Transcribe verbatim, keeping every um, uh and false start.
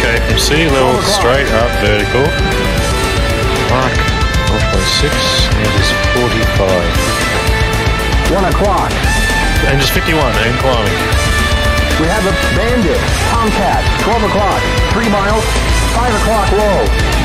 Okay, from sea level straight up vertical. Mark one point six, meters forty-five. One o'clock. And just fifty-one and climbing. We have a Bandit, Tomcat, twelve o'clock, three miles, five o'clock low.